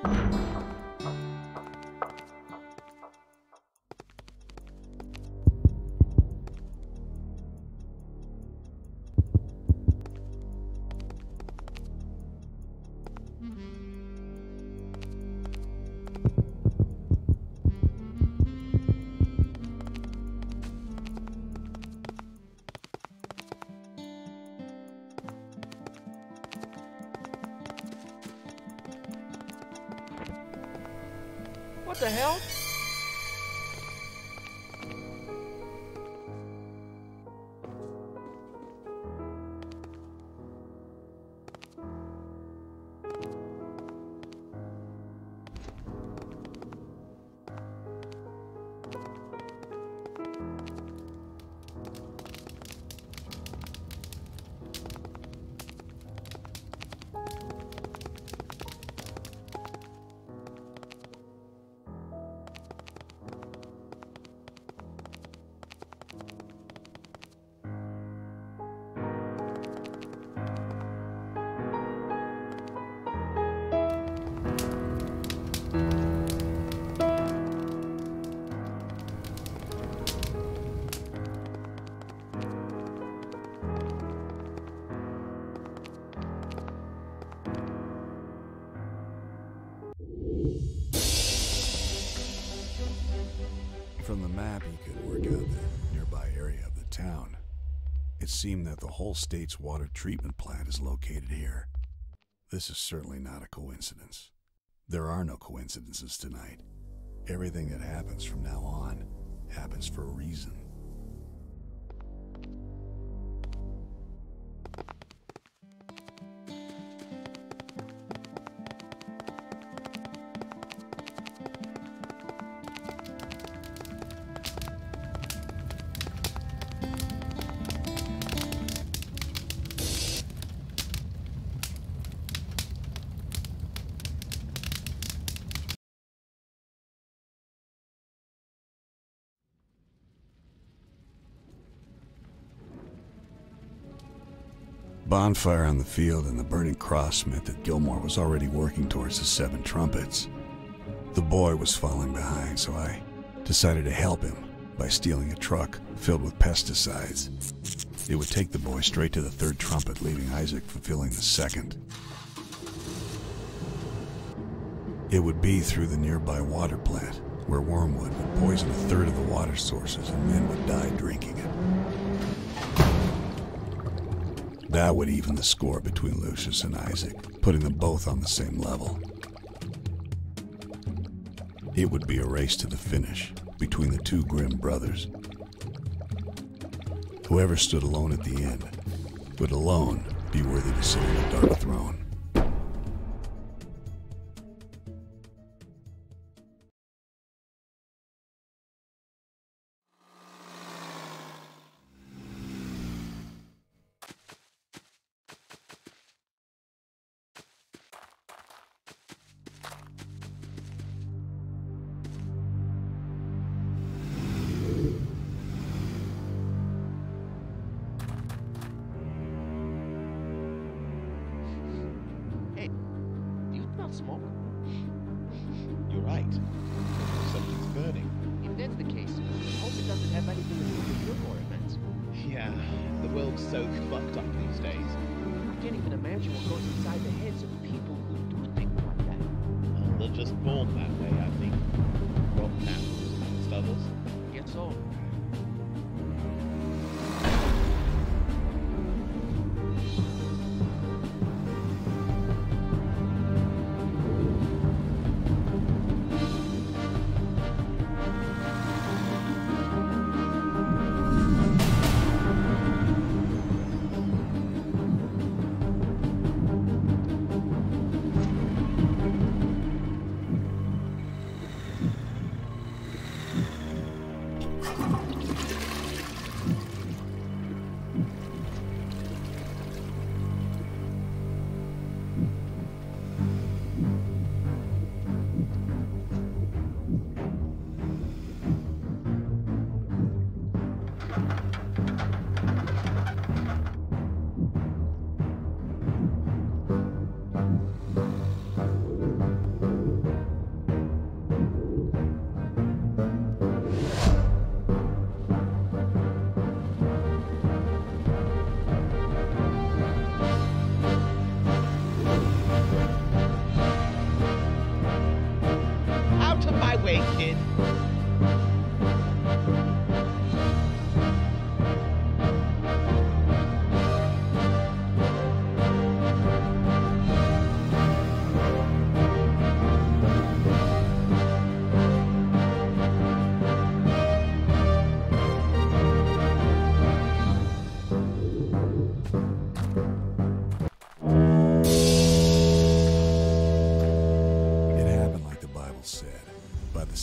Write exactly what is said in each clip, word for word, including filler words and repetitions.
What the hell? From the map, you could work out the nearby area of the town. It seemed that the whole state's water treatment plant is located here. This is certainly not a coincidence. There are no coincidences tonight. Everything that happens from now on happens for a reason. Bonfire on the field and the burning cross meant that Gilmore was already working towards the Seven Trumpets. The boy was falling behind, so I decided to help him by stealing a truck filled with pesticides. It would take the boy straight to the third trumpet, leaving Isaac fulfilling the second. It would be through the nearby water plant, where wormwood would poison a third of the water sources and men would die drinking it. That would even the score between Lucius and Isaac, putting them both on the same level. It would be a race to the finish between the two Grimm brothers. Whoever stood alone at the end would alone be worthy to sit on the Dark Throne. Smoke? You're right. Something's burning. If that's the case, I hope it doesn't have anything to do with your war events. Yeah, the world's so fucked up these days. I can't even imagine what goes inside the heads of people who do things like that. Well, they're just born that way, I think. Rotten apples, amongst others. I guess so. You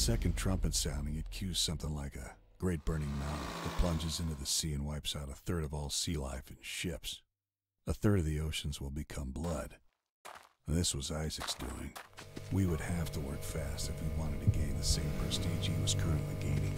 second trumpet sounding, it cues something like a great burning mountain that plunges into the sea and wipes out a third of all sea life in ships. A third of the oceans will become blood. This was Isaac's doing. We would have to work fast if we wanted to gain the same prestige he was currently gaining.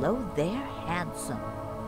Hello there, handsome.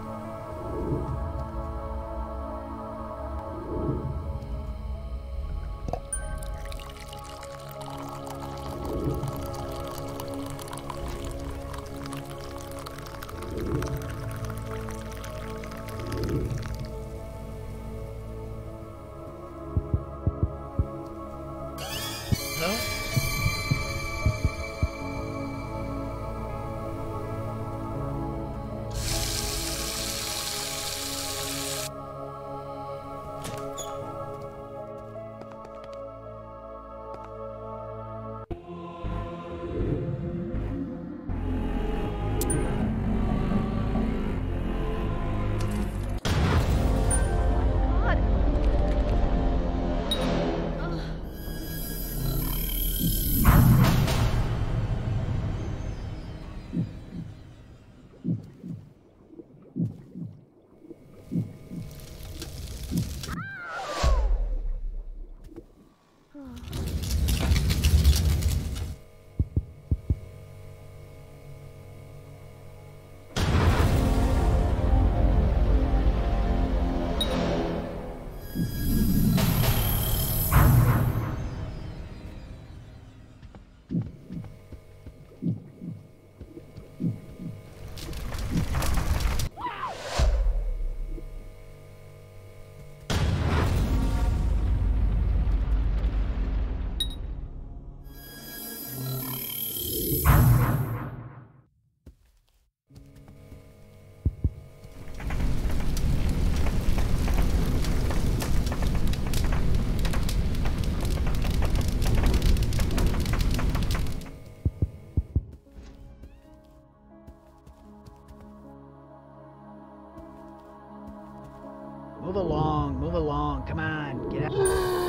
Move along, move along. Come on, get out.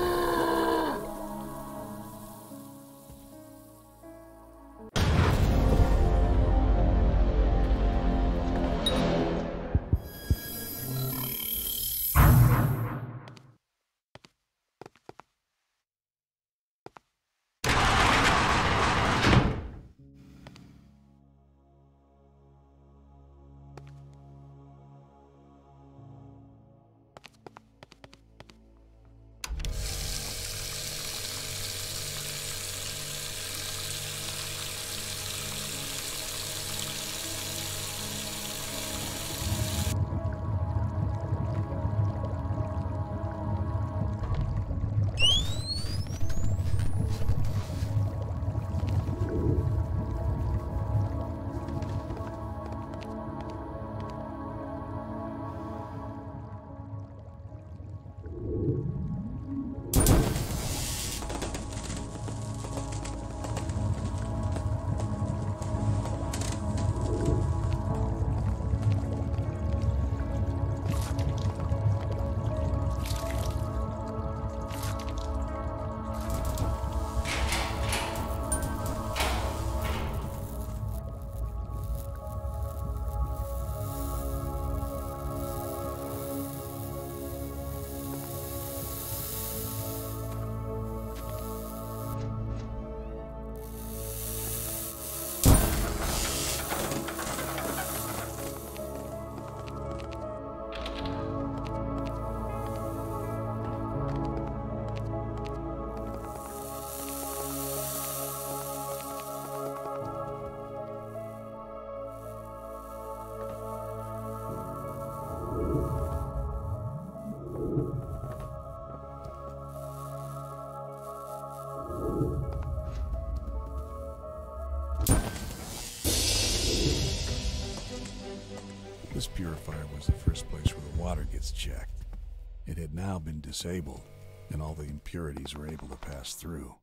This purifier was the first place where the water gets checked. It had now been disabled, and all the impurities were able to pass through.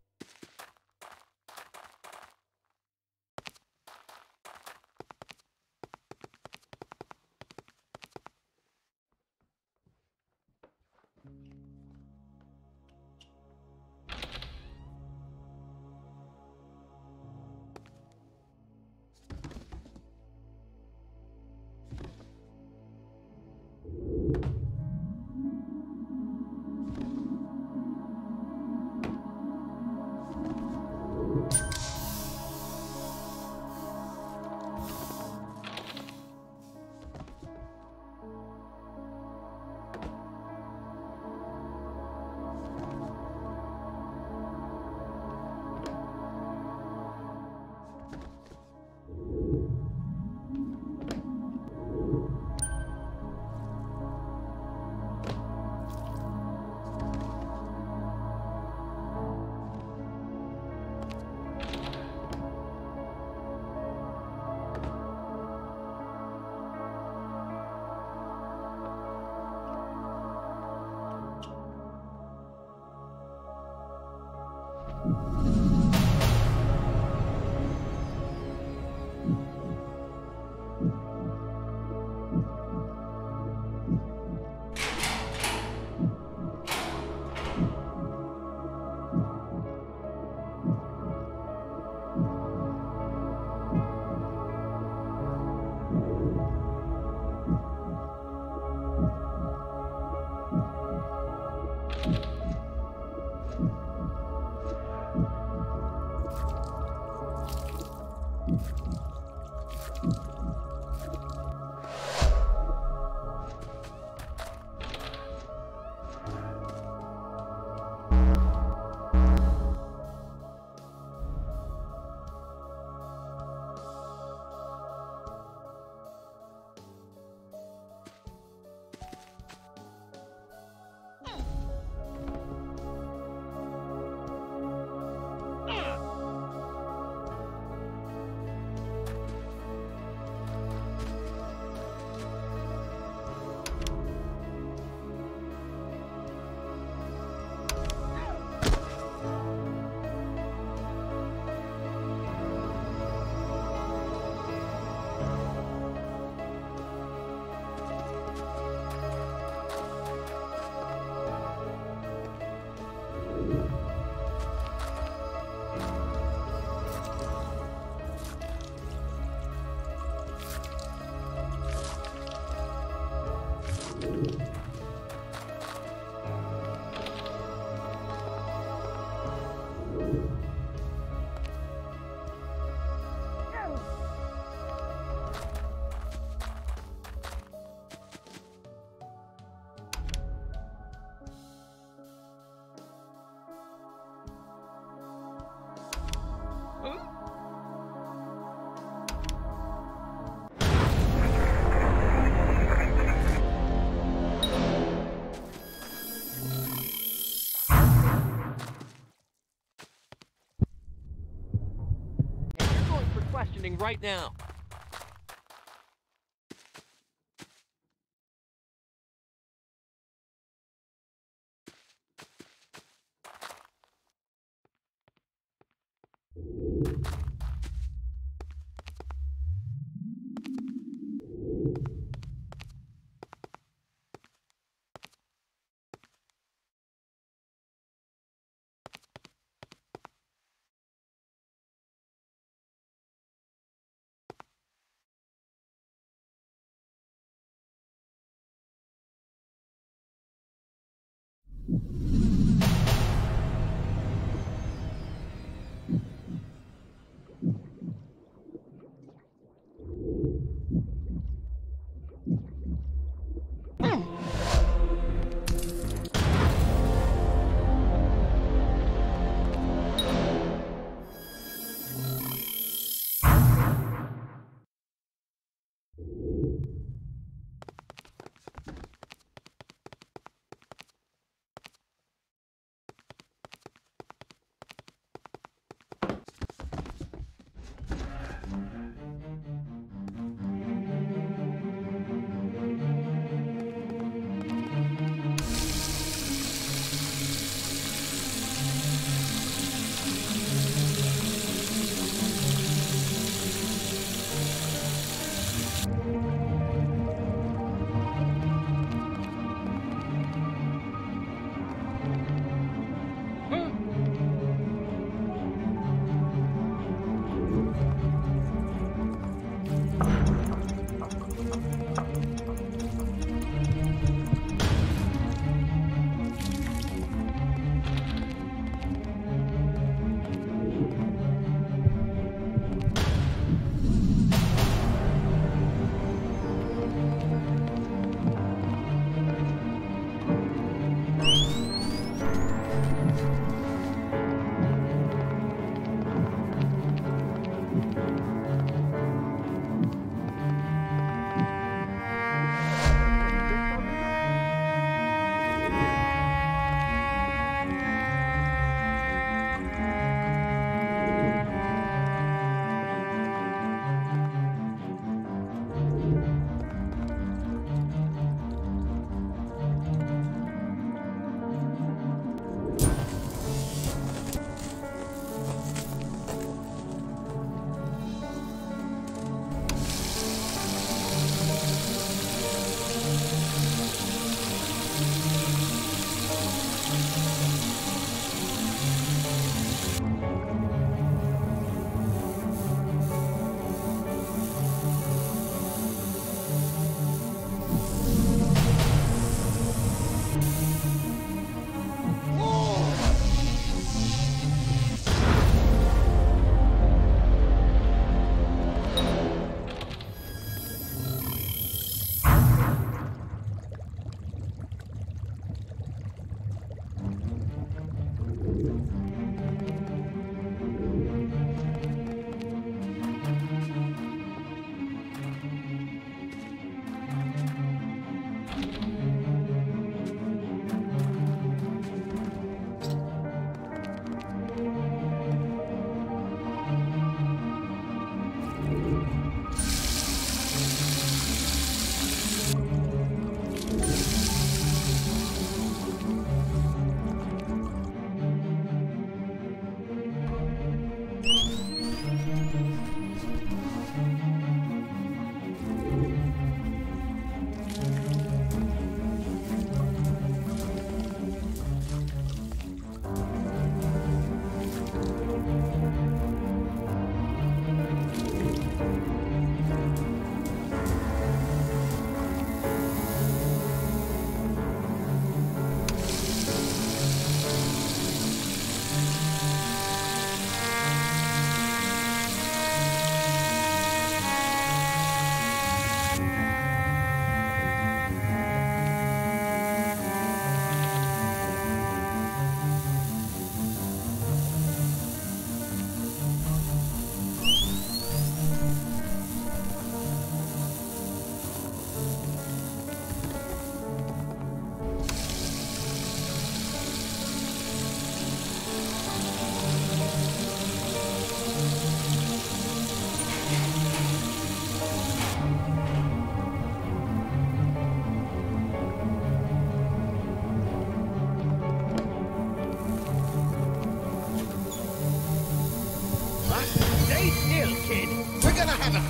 Questioning right now.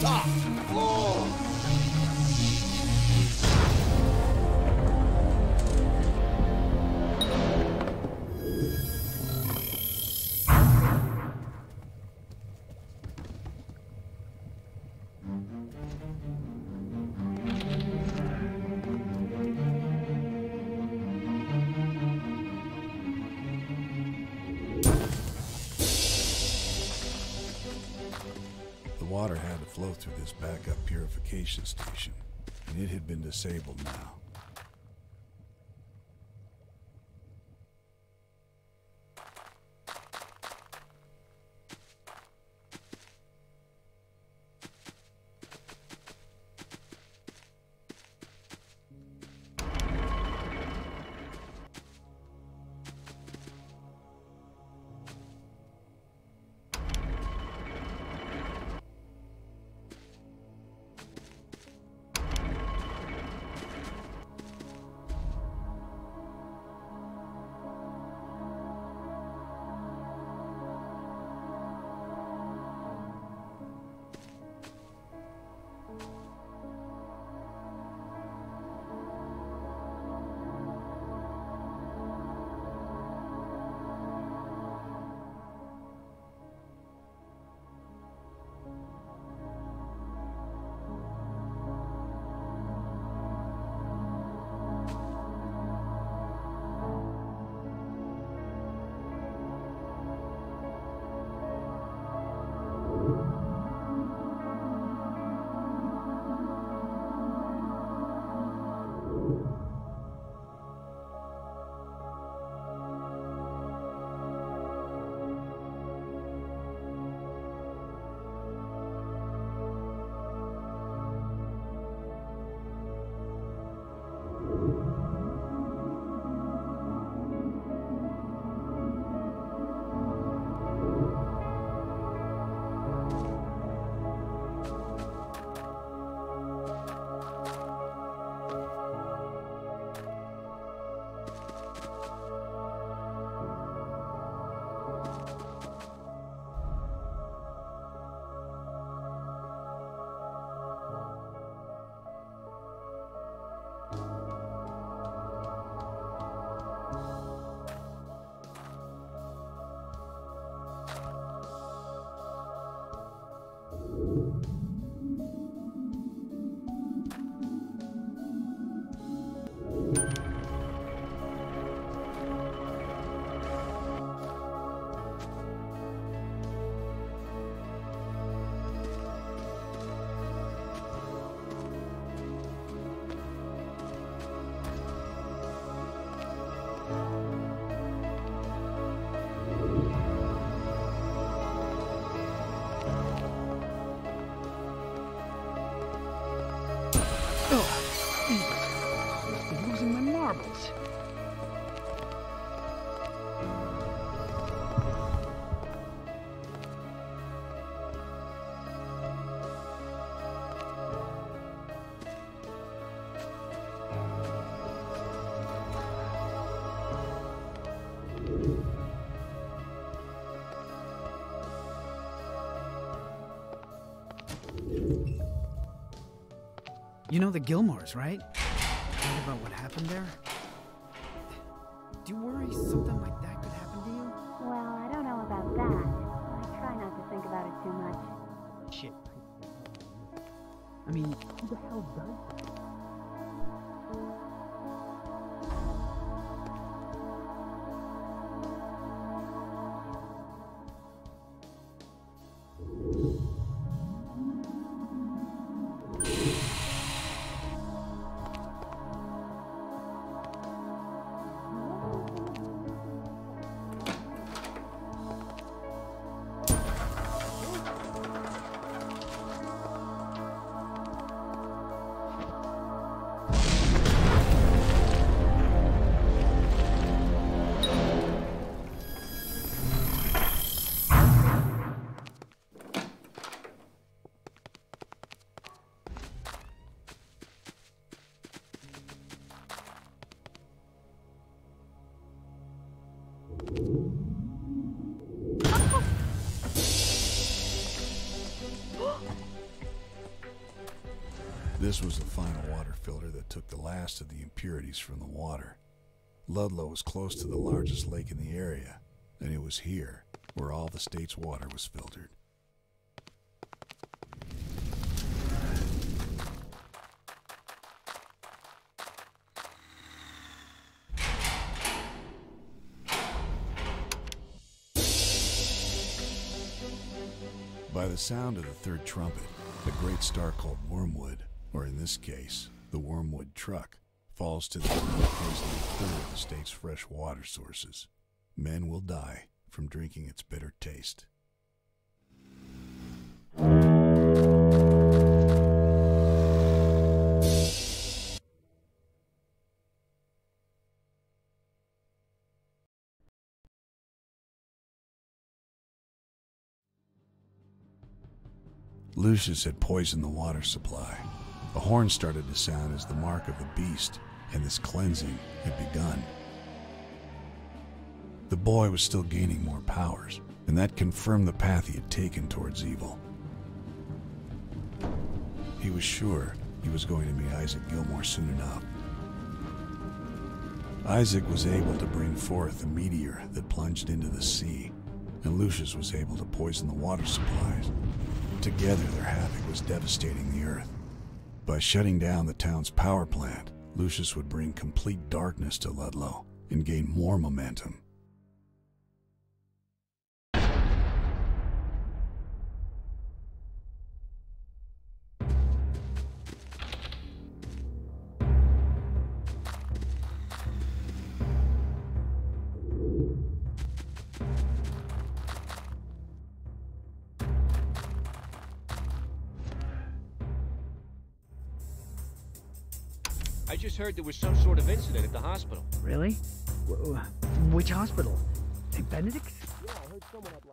Stop! Oh! Water had to flow through this backup purification station, and it had been disabled now. You know the Gilmores, right? Heard about what happened there? Do you worry something like that could happen to you? Well, I don't know about that. I try not to think about it too much. Shit. I mean, who the hell does that? This was the final water filter that took the last of the impurities from the water. Ludlow was close to the largest lake in the area, and it was here where all the state's water was filtered. By the sound of the third trumpet, a great star called Wormwood, or in this case, the Wormwood Truck, falls to the ground, poisoning a third of the state's fresh water sources. Men will die from drinking its bitter taste. Lucius had poisoned the water supply. A horn started to sound as the mark of the beast, and this cleansing had begun. The boy was still gaining more powers, and that confirmed the path he had taken towards evil. He was sure he was going to meet Isaac Gilmore soon enough. Isaac was able to bring forth a meteor that plunged into the sea, and Lucius was able to poison the water supplies. Together, their havoc was devastating the earth. By shutting down the town's power plant, Lucius would bring complete darkness to Ludlow and gain more momentum. I just heard there was some sort of incident at the hospital. Really? W which hospital? Saint Benedict's? Yeah, I heard someone had...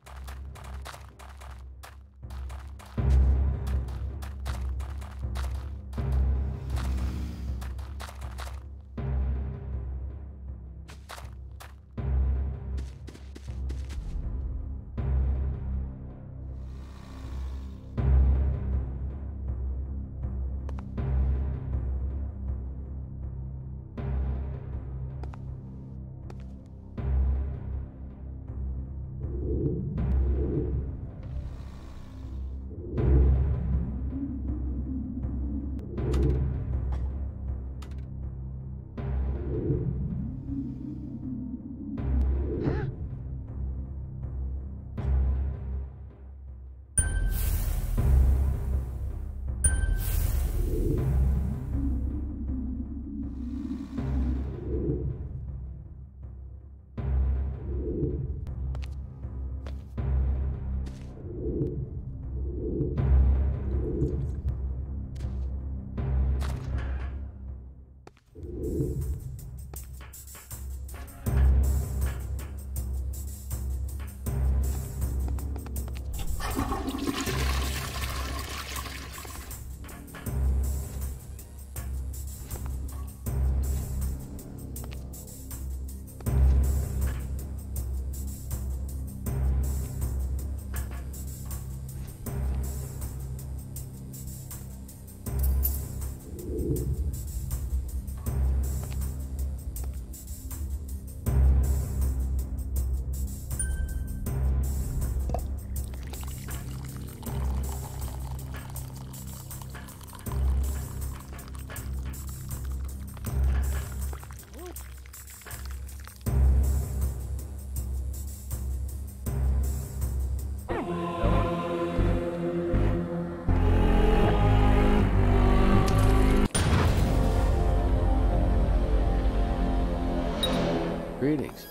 Greetings.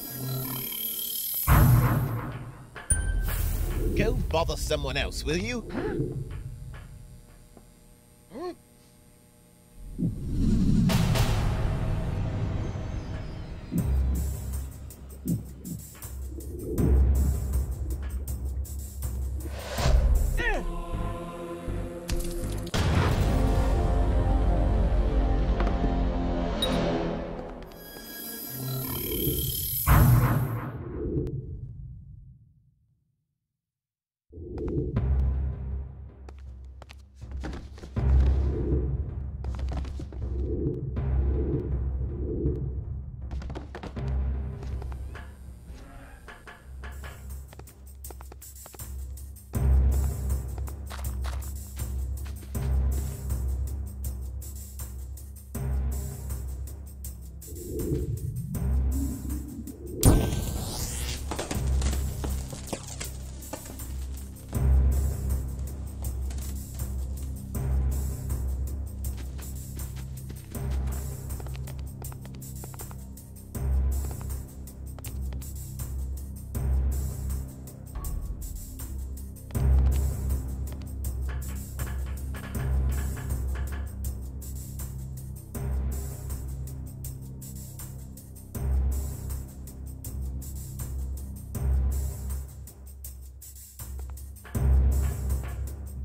Go bother someone else, will you?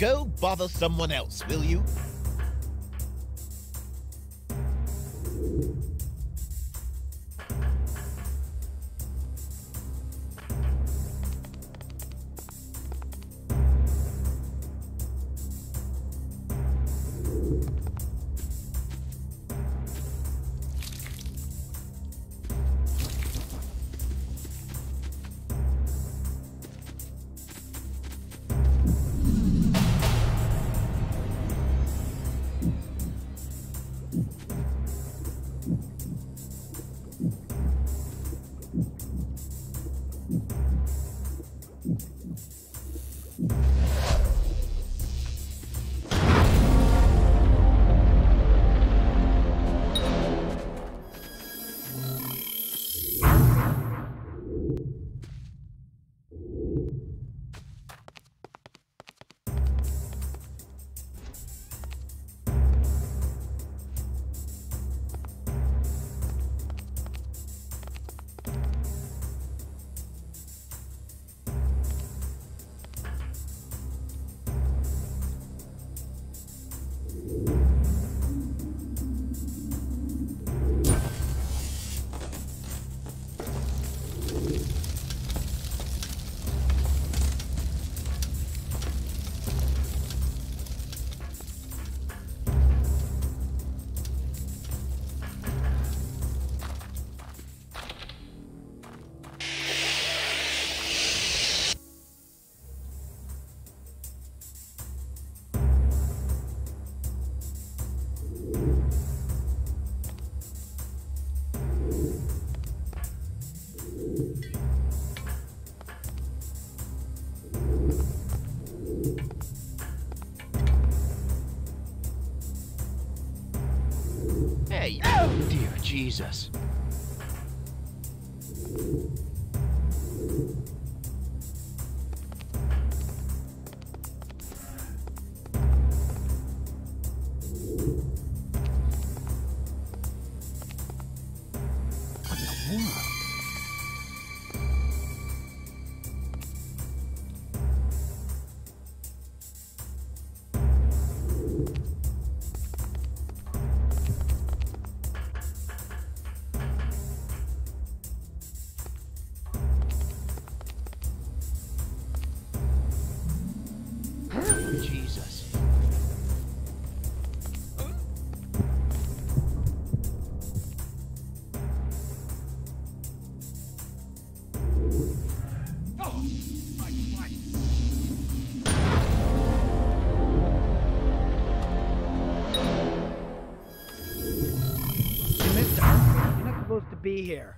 Go bother someone else, will you? Hey, oh dear Jesus. What in the world? Jesus. Hey, mister, you're not supposed to be here.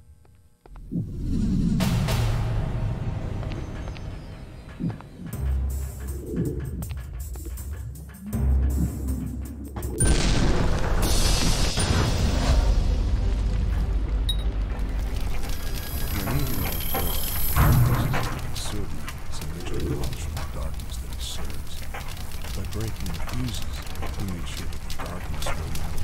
By breaking the fuses, we make sure that the darkness will not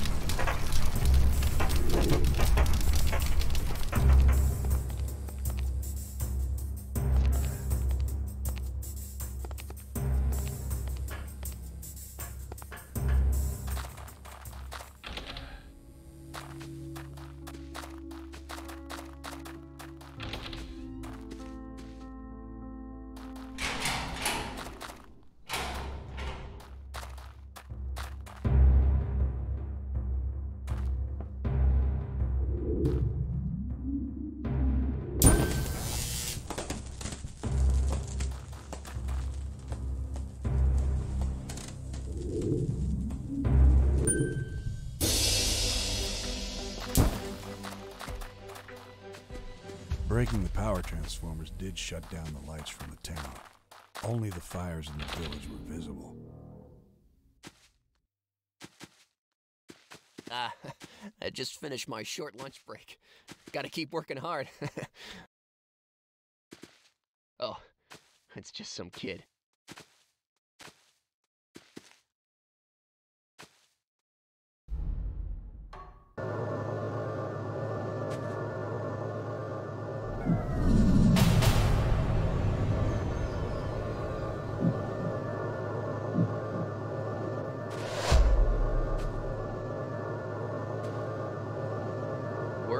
Breaking the power transformers did shut down the lights from the town. Only the fires in the village were visible. Ah, I just finished my short lunch break. Gotta keep working hard. Oh, it's just some kid.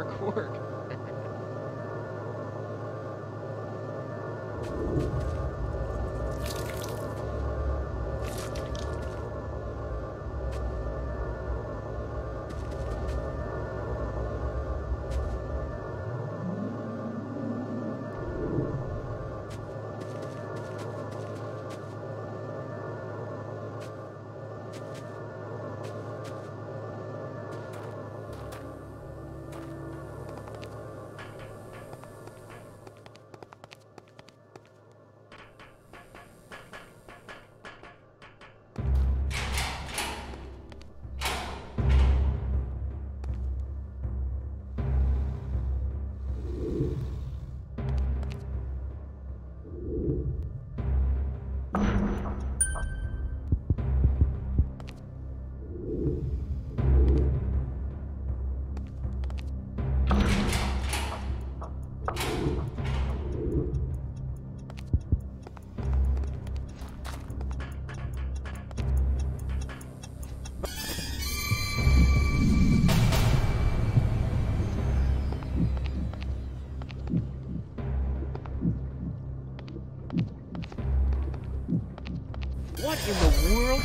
Work, work. What in the world?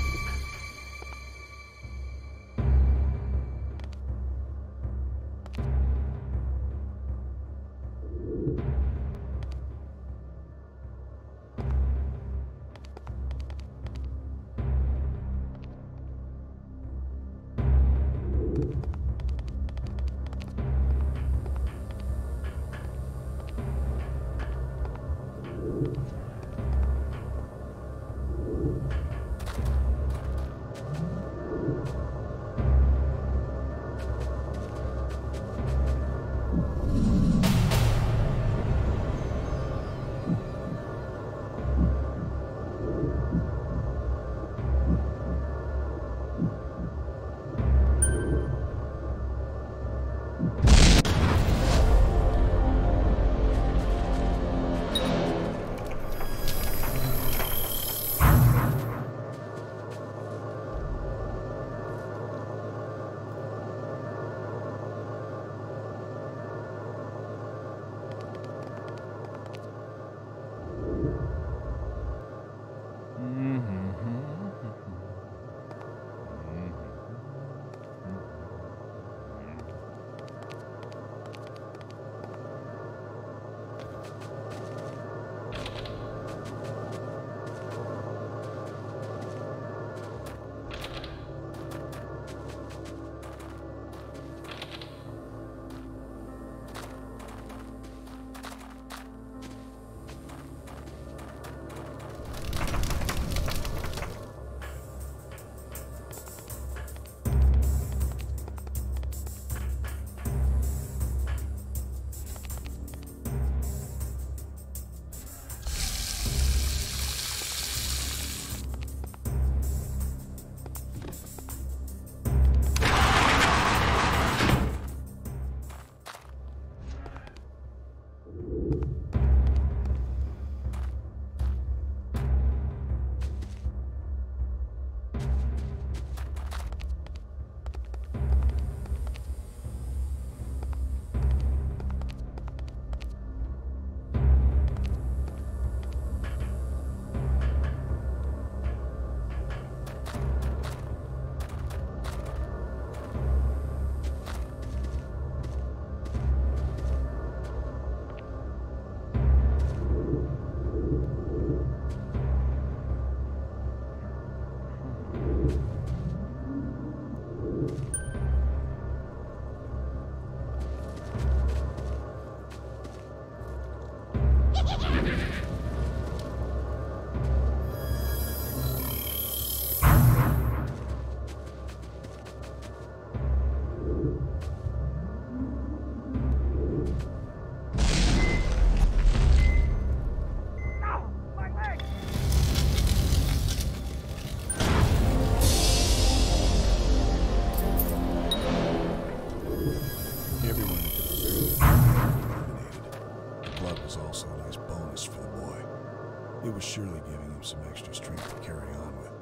It was surely giving him some extra strength to carry on with.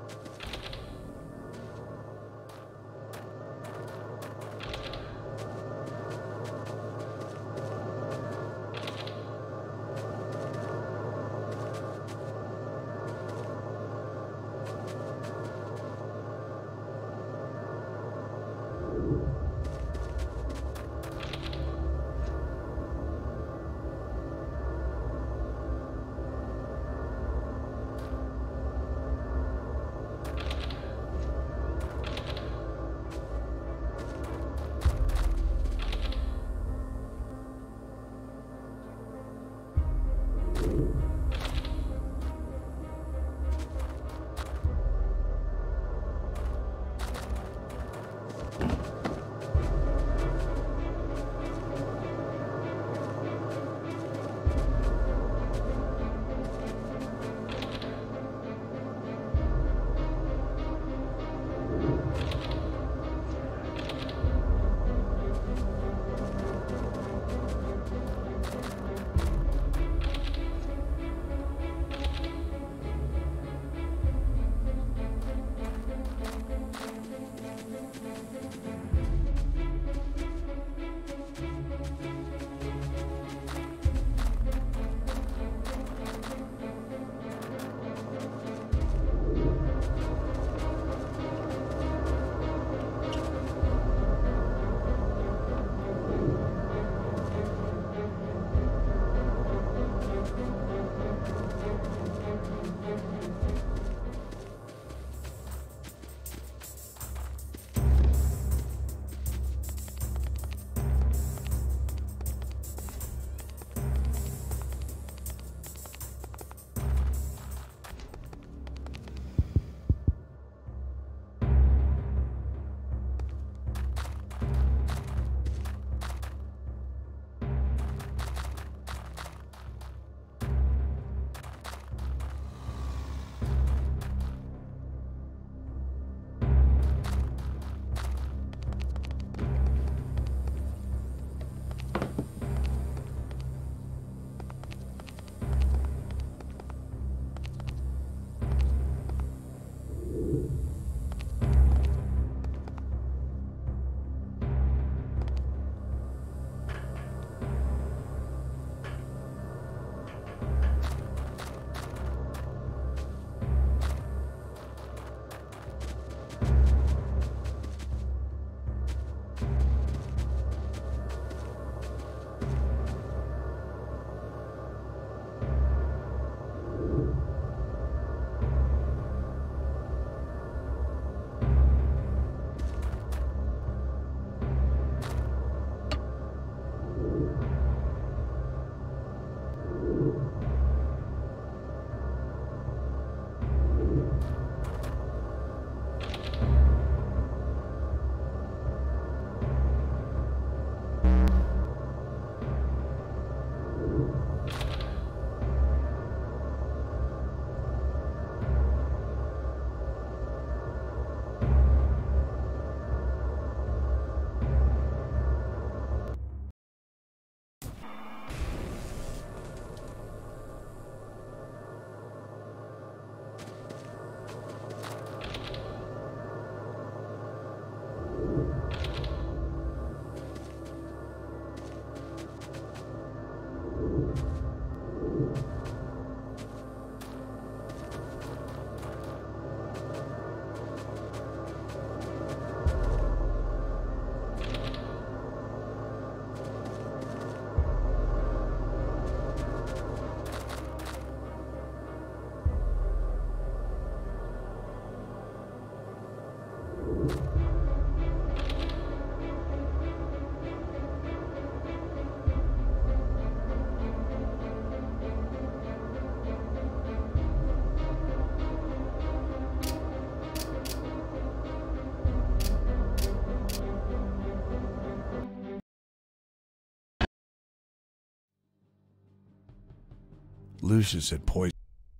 Lucius had poisoned.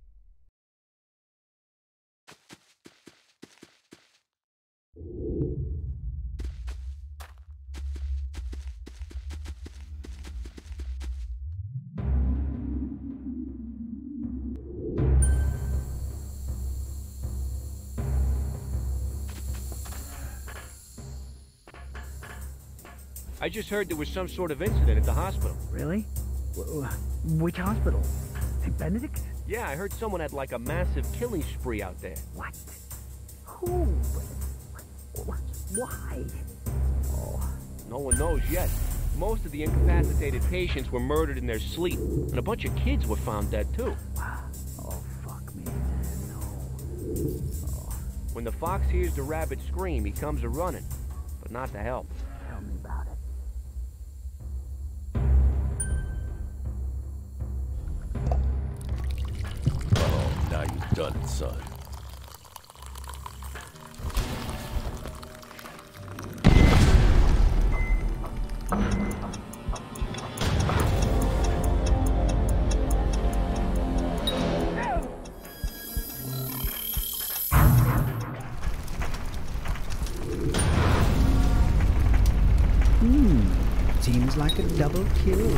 I just heard there was some sort of incident at the hospital. Really? W which hospital? Saint Benedict's? Yeah, I heard someone had like a massive killing spree out there. What? Who? Why? Oh. No one knows yet. Most of the incapacitated patients were murdered in their sleep, and a bunch of kids were found dead too. Oh, fuck me, man, no. Oh. When the fox hears the rabbit scream, he comes a-running, but not to help. Tell me about it. done it, son. Hmm, seems like a double kill.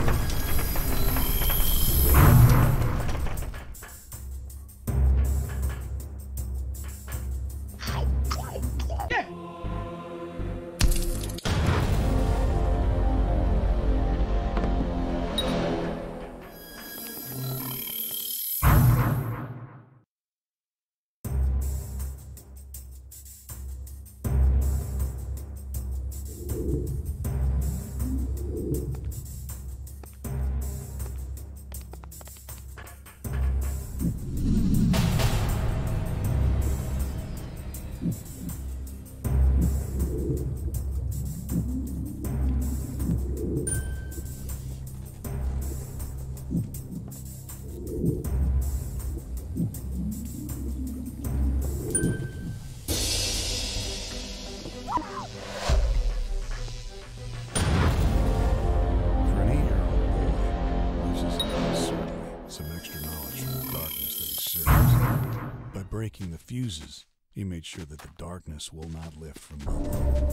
Breaking the fuses, he made sure that the darkness will not lift from below.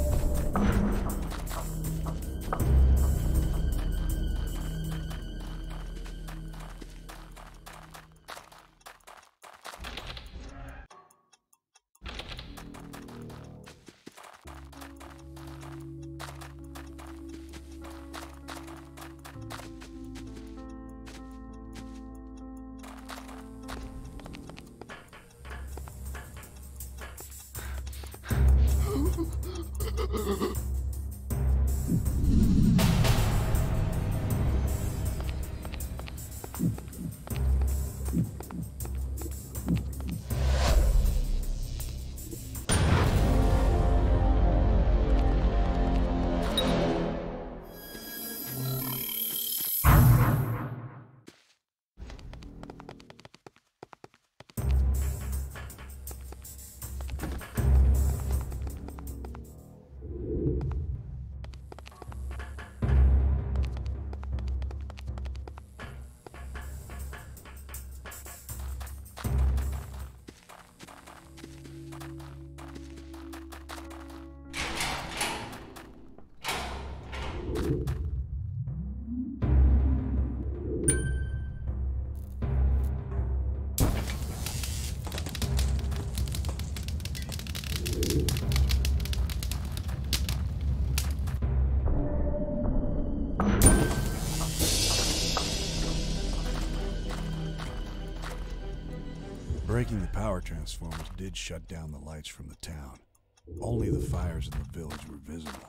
Breaking the power transformers did shut down the lights from the town. Only the fires in the village were visible.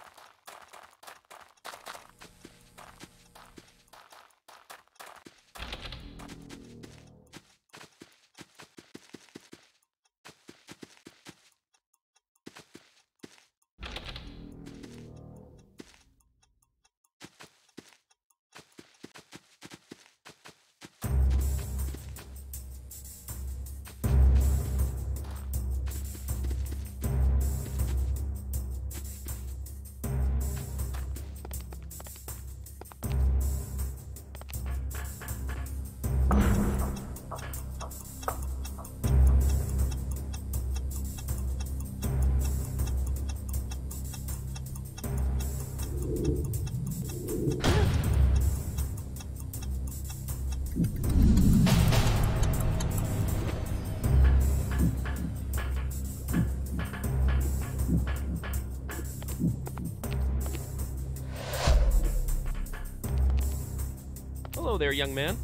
Hello there, young man.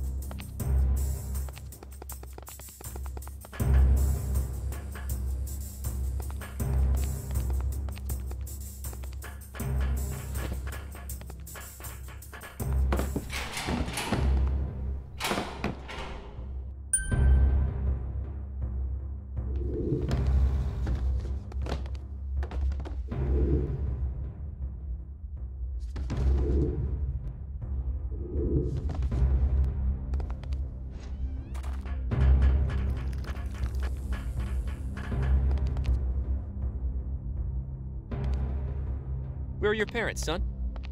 Where are your parents, son?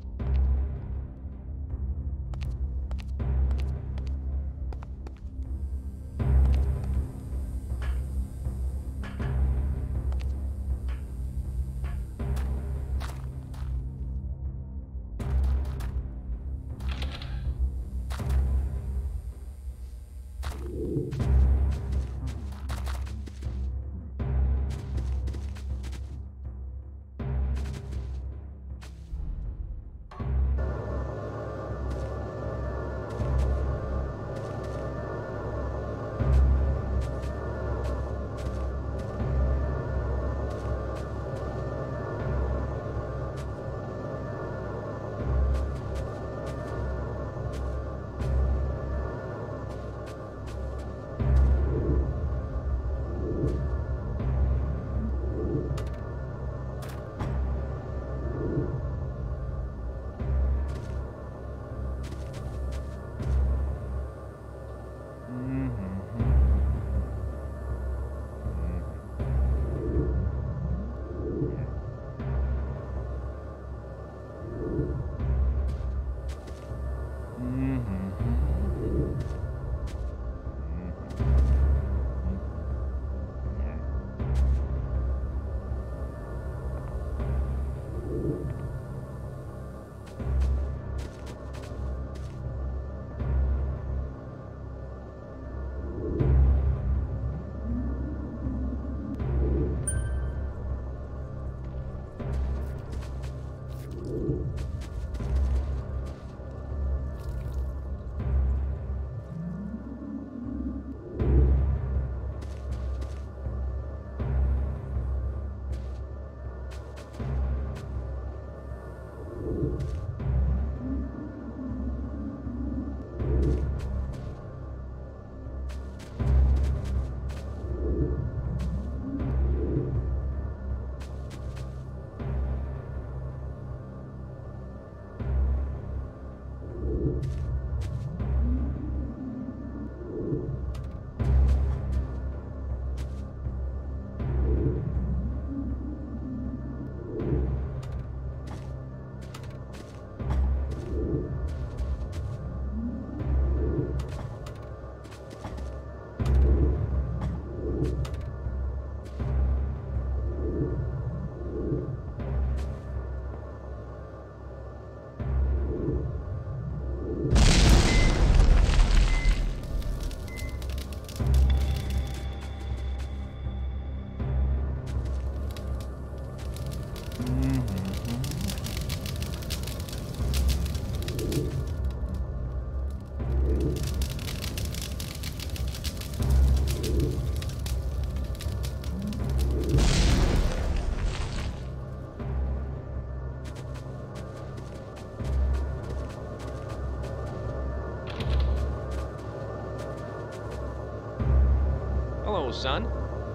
Hello, son.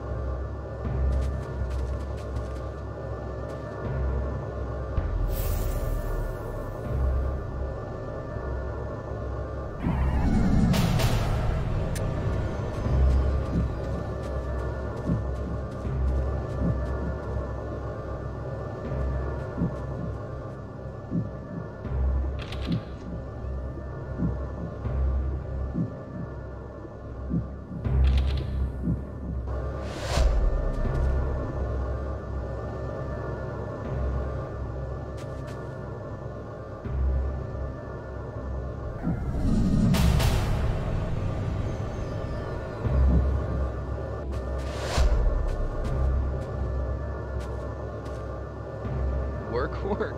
Work, work.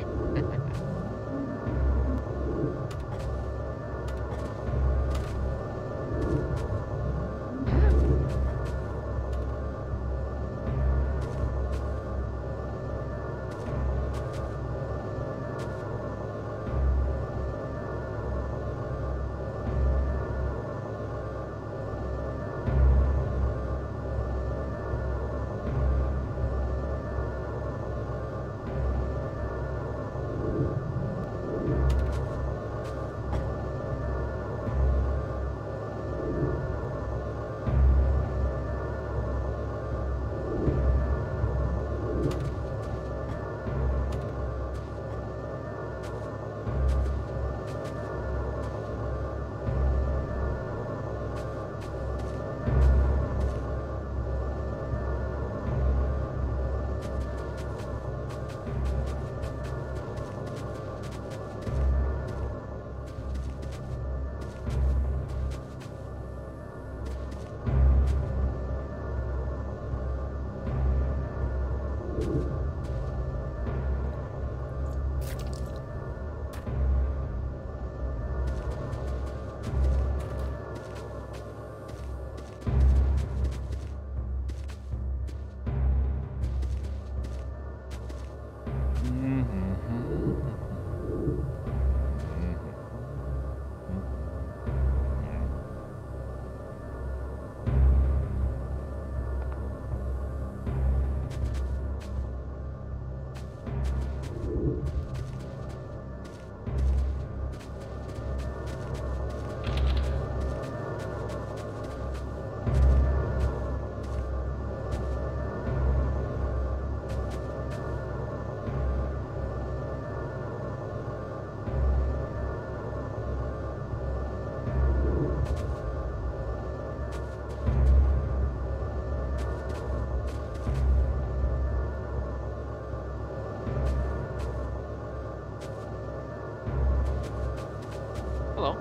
Hello.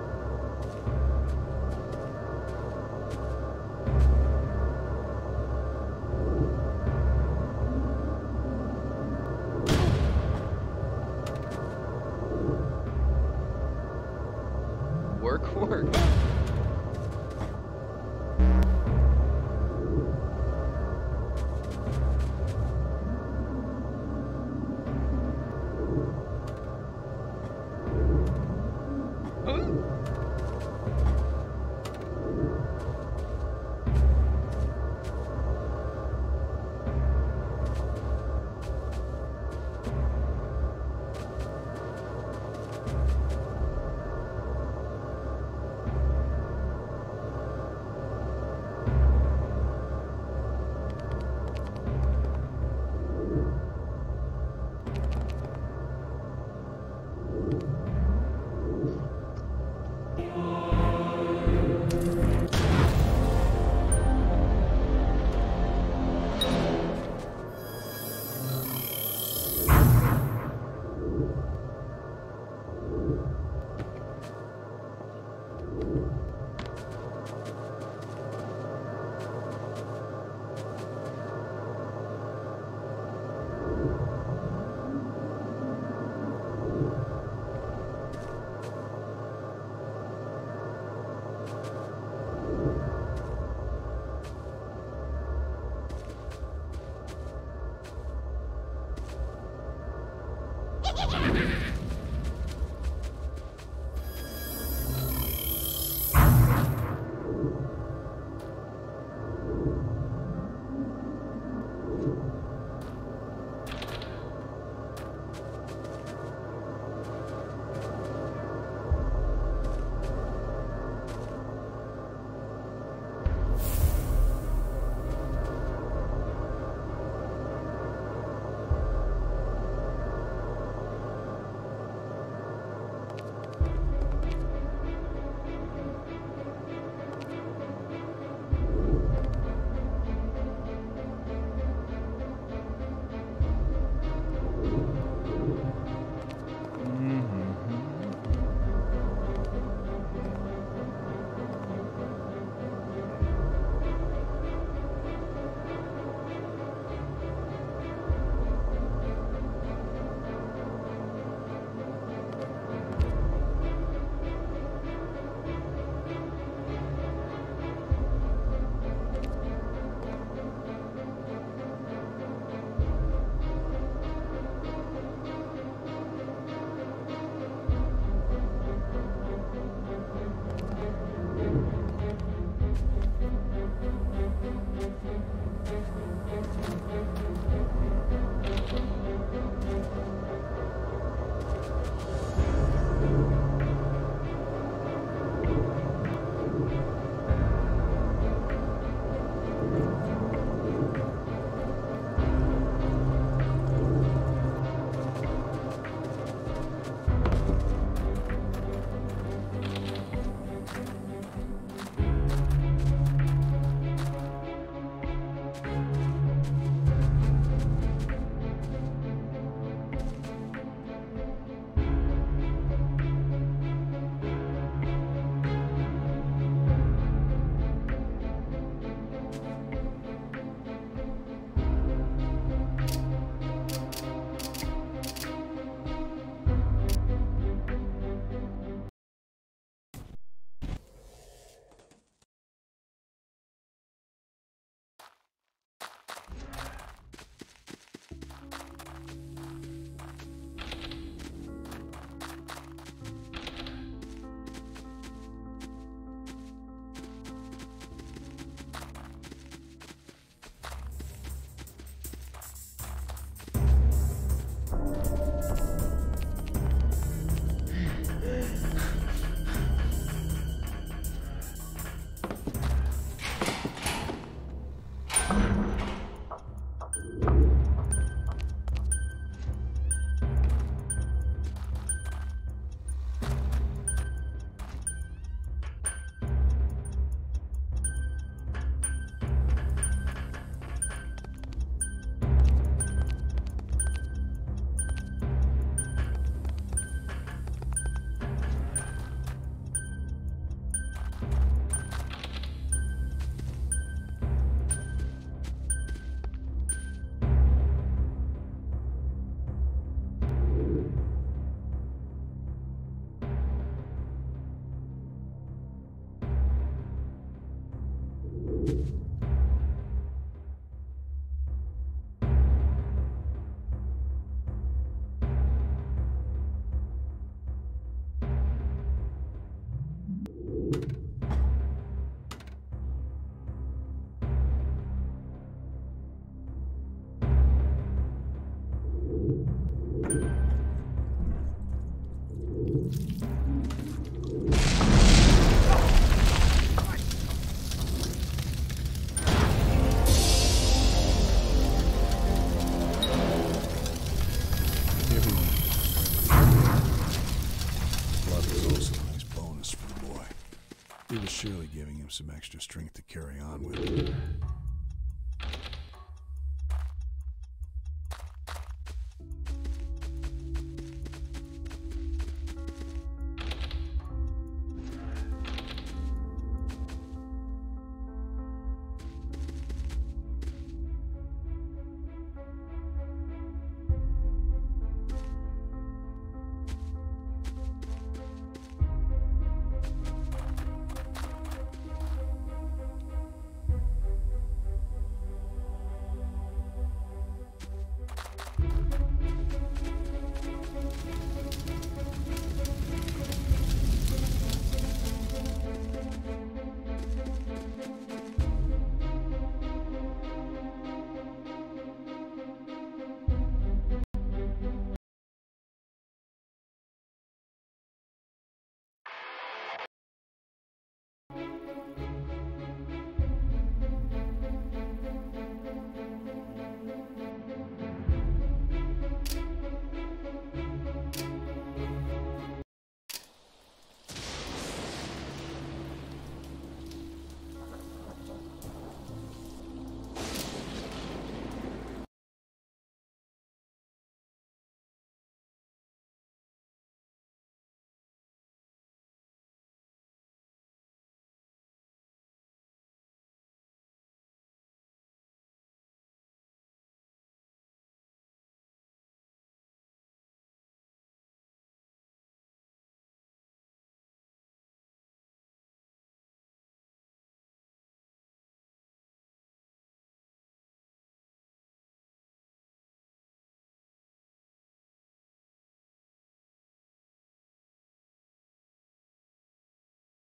Work, work. Blood was also a nice bonus for the boy. It was surely giving him some extra strength to carry on with.